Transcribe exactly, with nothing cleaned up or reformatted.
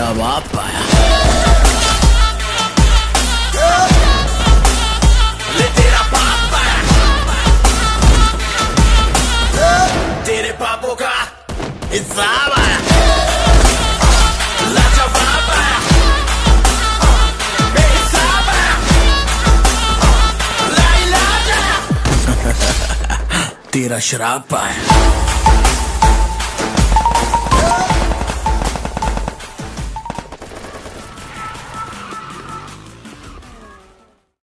तेरा बाप आया। ले तेरा बाप आया, तेरे पापों का हिसाब आया। लाजवाब आया, बेहिसाब आया, लाइलाज आया। तेरा शराब आया।